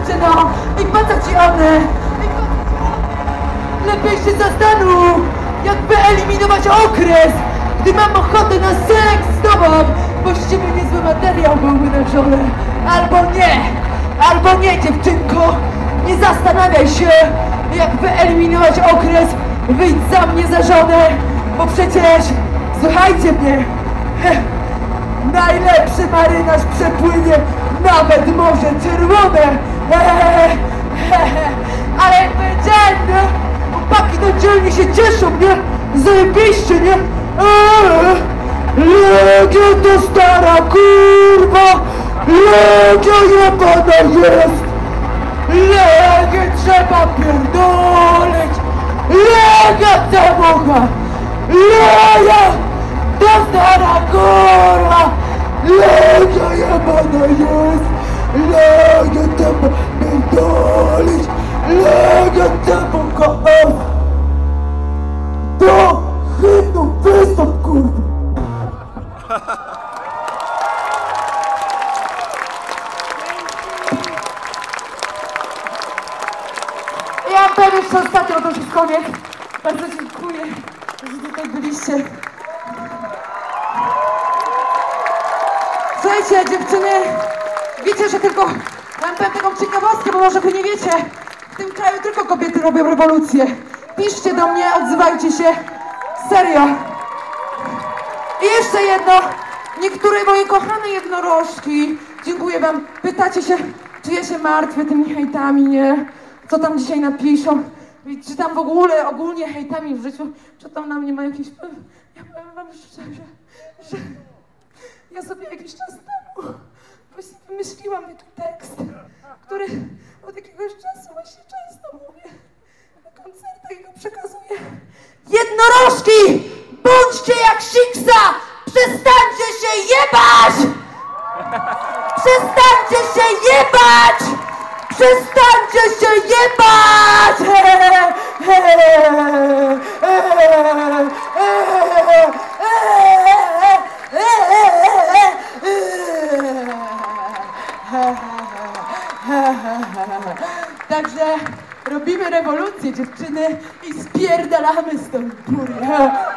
dziewczyno! I po co ci one? Lepiej się zastanów, jak wyeliminować okres, gdy mam ochotę na seks z tobą, bo z ciebie niezły materiał byłby na żonę. Albo nie, dziewczynko, nie zastanawiaj się, jak wyeliminować okres, wyjdź za mnie za żonę, bo przecież, słuchajcie mnie, najlepszy marynarz przepłynie nawet Morze Czerwone. Ale jak powiedziałem, nie? Chłopaki to dzielnie się cieszą, nie? Zajebiście, nie? Legia to stara kurwa! Legia jebana jest! Legię trzeba pierdolić! Legia zamocha! Legia to stara kurwa! Legia jebana jest! Legia trzeba pierdolić! Legia zamocha! Do hymnu wystąp kurwa! Ja powiem jeszcze ostatnio, to już jest koniec. Bardzo dziękuję, że tutaj byliście. Słuchajcie, dziewczyny, wiecie, że tylko mam taką ciekawostkę, bo może wy nie wiecie, w tym kraju tylko kobiety robią rewolucję. Piszcie do mnie, odzywajcie się. Serio. I jeszcze jedno. Niektóre moje kochane jednorożki, dziękuję wam, pytacie się, czy ja się martwię tymi hejtami, nie? Co tam dzisiaj napiszą? Czy tam w ogóle, ogólnie hejtami w życiu, czy tam na mnie ma jakiś... Ja powiem wam szczerze, że ja sobie jakiś czas temu właśnie wymyśliłam taki tekst, który od jakiegoś czasu właśnie często mówię na koncertach i go przekazuję. Jednorożki! Bądźcie jak Siksa! Przestańcie się jebać! Przestańcie się jebać! Przestańcie się jebać! Także robimy rewolucję, dziewczyny, i spierdalamy stąd, kurwa.